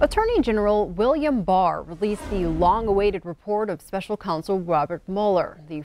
Attorney General William Barr released the long-awaited report of Special Counsel Robert Mueller. The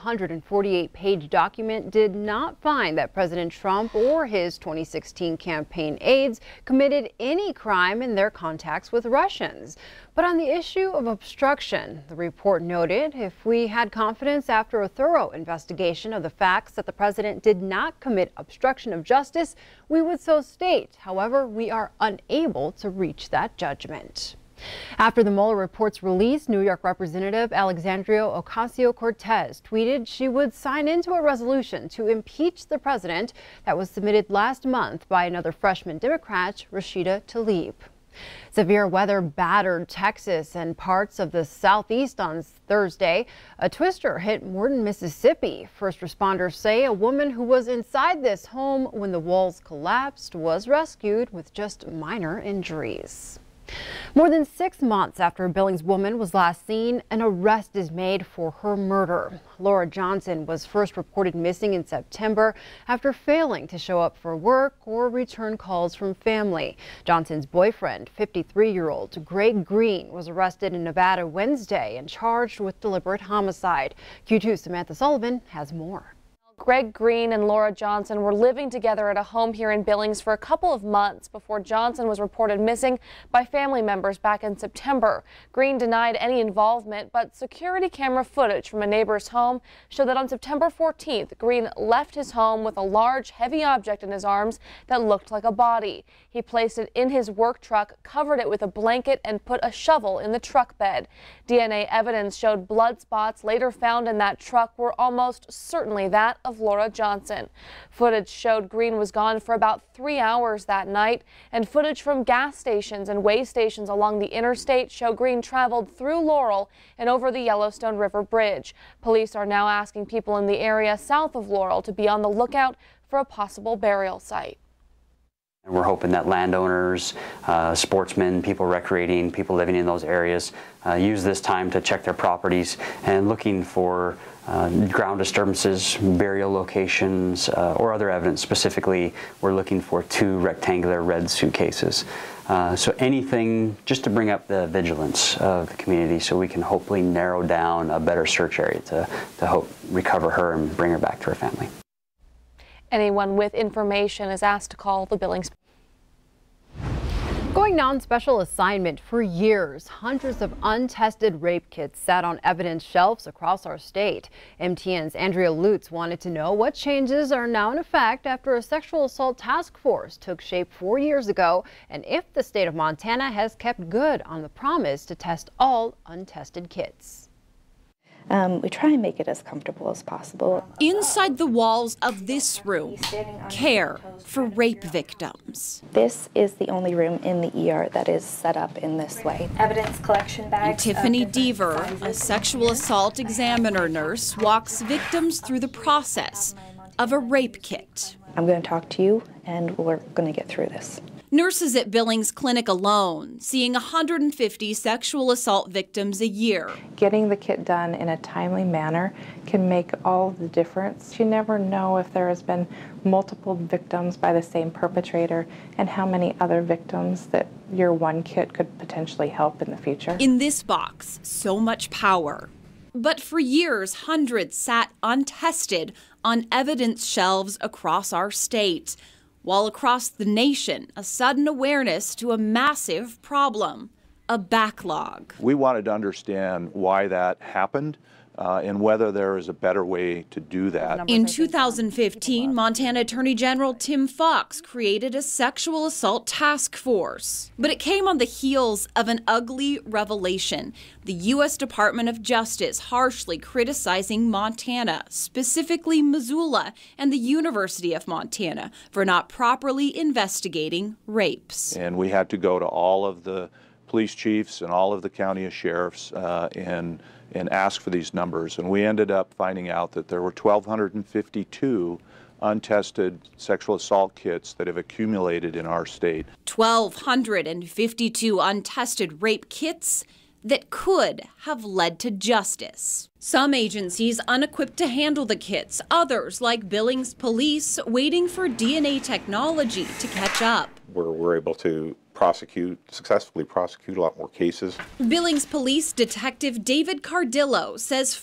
448-page document did not find that President Trump or his 2016 campaign aides committed any crime in their contacts with Russians. But on the issue of obstruction, the report noted if we had confidence after a thorough investigation of the facts that the president did not commit obstruction of justice, we would so state. However, we are unable to reach that judgment. After the Mueller report's release, New York Representative Alexandria Ocasio-Cortez tweeted she would sign into a resolution to impeach the president that was submitted last month by another freshman Democrat, Rashida Tlaib. Severe weather battered Texas and parts of the southeast on Thursday. A twister hit Morton, Mississippi. First responders say a woman who was inside this home when the walls collapsed was rescued with just minor injuries. More than 6 months after a Billings woman was last seen, an arrest is made for her murder. Laura Johnson was first reported missing in September after failing to show up for work or return calls from family. Johnson's boyfriend, 53-year-old Greg Green, was arrested in Nevada Wednesday and charged with deliberate homicide. Q2's Samantha Sullivan has more. Greg Green and Laura Johnson were living together at a home here in Billings for a couple of months before Johnson was reported missing by family members back in September. Green denied any involvement, but security camera footage from a neighbor's home showed that on September 14th, Green left his home with a large, heavy object in his arms that looked like a body. He placed it in his work truck, covered it with a blanket, and put a shovel in the truck bed. DNA evidence showed blood spots later found in that truck were almost certainly that of Laura Johnson. Footage showed Green was gone for about 3 hours that night, and footage from gas stations and way stations along the interstate show Green traveled through Laurel and over the Yellowstone River Bridge. Police are now asking people in the area south of Laurel to be on the lookout for a possible burial site. And we're hoping that landowners, sportsmen, people recreating, people living in those areas use this time to check their properties and looking for ground disturbances, burial locations, or other evidence. Specifically, we're looking for 2 rectangular red suitcases. So anything just to bring up the vigilance of the community so we can hopefully narrow down a better search area to help recover her and bring her back to her family. Anyone with information is asked to call the Billings. Going on special assignment for years, hundreds of untested rape kits sat on evidence shelves across our state. MTN's Andrea Lutz wanted to know what changes are now in effect after a sexual assault task force took shape 4 years ago, and if the state of Montana has kept good on the promise to test all untested kits. We try and make it as comfortable as possible. Inside the walls of this room, care for rape victims. This is the only room in the ER that is set up in this way. Evidence collection bags. Tiffany Deaver, a sexual assault examiner nurse, walks victims through the process of a rape kit. I'm going to talk to you, and we're going to get through this. Nurses at Billings Clinic alone, seeing 150 sexual assault victims a year. Getting the kit done in a timely manner can make all the difference. You never know if there has been multiple victims by the same perpetrator and how many other victims that your one kit could potentially help in the future. In this box, so much power. But for years, hundreds sat untested on evidence shelves across our state. While across the nation, a sudden awareness to a massive problem, a backlog. We wanted to understand why that happened and whether there is a better way to do that. In 2015, Montana Attorney General Tim Fox created a sexual assault task force. But it came on the heels of an ugly revelation. The U.S. Department of Justice harshly criticizing Montana, specifically Missoula and the University of Montana, for not properly investigating rapes. And we had to go to all of the police chiefs and all of the county sheriffs and ask for these numbers. And we ended up finding out that there were 1,252 untested sexual assault kits that have accumulated in our state. 1,252 untested rape kits that could have led to justice. Some agencies unequipped to handle the kits, others, like Billings Police, waiting for DNA technology to catch up. We're able to successfully prosecute a lot more cases. Billings Police Detective David Cardillo says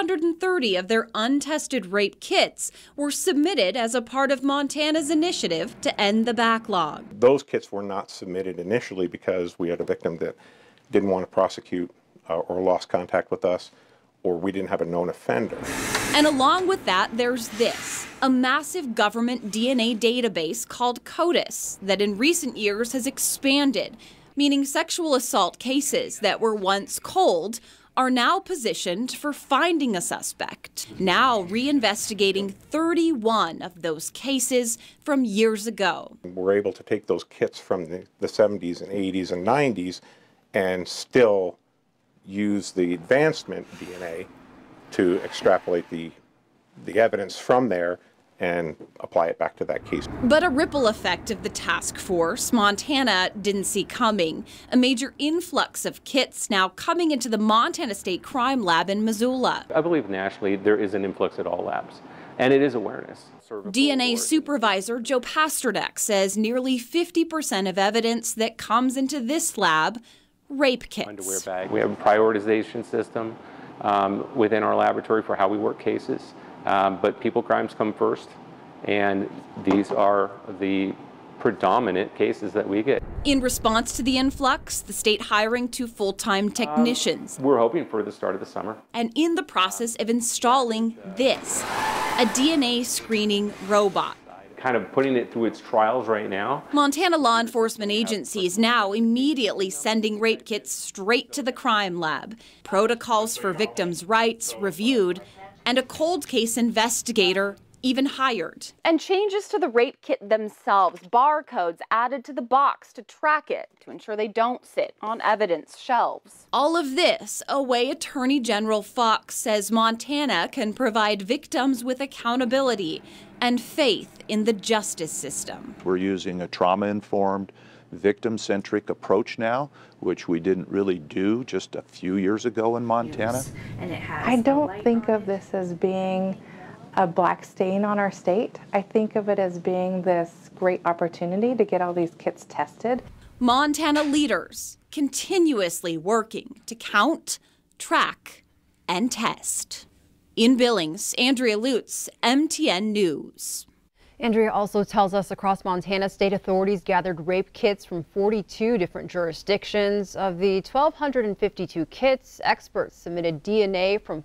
430 of their untested rape kits were submitted as a part of Montana's initiative to end the backlog. Those kits were not submitted initially because we had a victim that didn't want to prosecute or lost contact with us, or we didn't have a known offender. And along with that, there's this, a massive government DNA database called CODIS that in recent years has expanded, meaning sexual assault cases that were once cold are now positioned for finding a suspect, now reinvestigating 31 of those cases from years ago. We're able to take those kits from the 70s and 80s and 90s and still use the advancement DNA to extrapolate the evidence from there and apply it back to that case. But a ripple effect of the task force Montana didn't see coming. A major influx of kits now coming into the Montana State Crime Lab in Missoula. I believe nationally there is an influx at all labs, and it is awareness. DNA supervisor Joe Pasternak says nearly 50% of evidence that comes into this lab, rape kits. Underwear bag. We have a prioritization system within our laboratory for how we work cases, but people crimes come first, and these are the predominant cases that we get. In response to the influx, the state hiring 2 full-time technicians. We're hoping for the start of the summer. And in the process of installing this, a DNA screening robot. Kind of putting it through its trials right now. Montana law enforcement agencies now immediately sending rape kits straight to the crime lab. Protocols for victims' rights reviewed, and a cold case investigator even hired. And changes to the rape kit themselves, barcodes added to the box to track it, to ensure they don't sit on evidence shelves. All of this, a way Attorney General Fox says Montana can provide victims with accountability and faith in the justice system. We're using a trauma-informed, victim-centric approach now, which we didn't really do just a few years ago in Montana. I don't think of this as being a black stain on our state. I think of it as being this great opportunity to get all these kits tested. Montana leaders continuously working to count, track, and test. In Billings, Andrea Lutz, MTN News. Andrea also tells us across Montana, state authorities gathered rape kits from 42 different jurisdictions. Of the 1,252 kits, experts submitted DNA from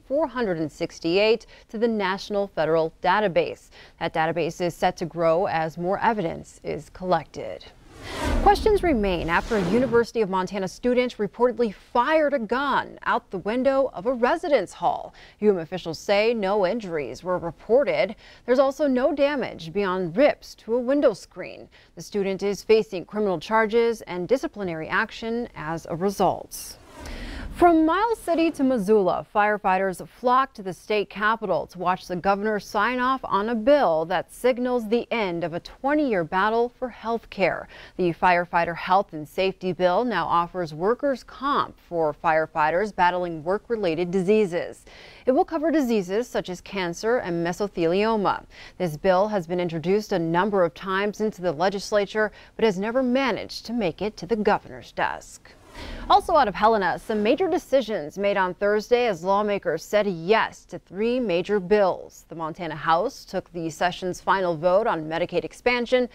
468 to the National Federal Database. That database is set to grow as more evidence is collected. Questions remain after a University of Montana student reportedly fired a gun out the window of a residence hall. UM officials say no injuries were reported. There's also no damage beyond rips to a window screen. The student is facing criminal charges and disciplinary action as a result. From Miles City to Missoula, firefighters flocked to the state capitol to watch the governor sign off on a bill that signals the end of a 20-year battle for health care. The Firefighter Health and Safety Bill now offers workers' comp for firefighters battling work-related diseases. It will cover diseases such as cancer and mesothelioma. This bill has been introduced a number of times into the legislature, but has never managed to make it to the governor's desk. Also out of Helena, some major decisions made on Thursday as lawmakers said yes to 3 major bills. The Montana House took the session's final vote on Medicaid expansion,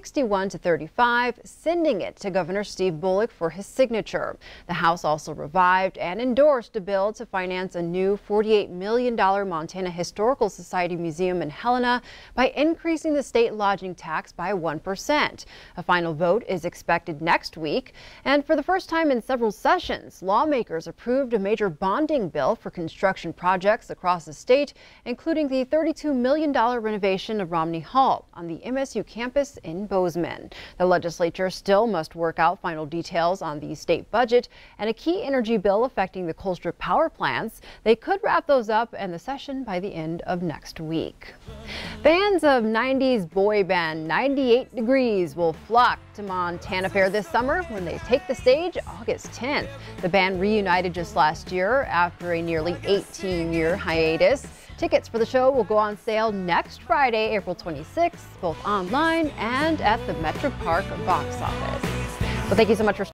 61-35, sending it to Governor Steve Bullock for his signature. The House also revived and endorsed a bill to finance a new $48 million Montana Historical Society museum in Helena by increasing the state lodging tax by 1%. A final vote is expected next week, and for the first time in several sessions, lawmakers approved a major bonding bill for construction projects across the state, including the $32 million renovation of Romney Hall on the MSU campus in Bozeman. The legislature still must work out final details on the state budget and a key energy bill affecting the Colstrip power plants. They could wrap those up in the session by the end of next week. Fans of 90s boy band 98 Degrees will flock to Montana Fair this summer when they take the stage August 10th. The band reunited just last year after a nearly 18-year hiatus. Tickets for the show will go on sale next Friday, April 26th, both online and at the Metro Park box office. Well, thank you so much for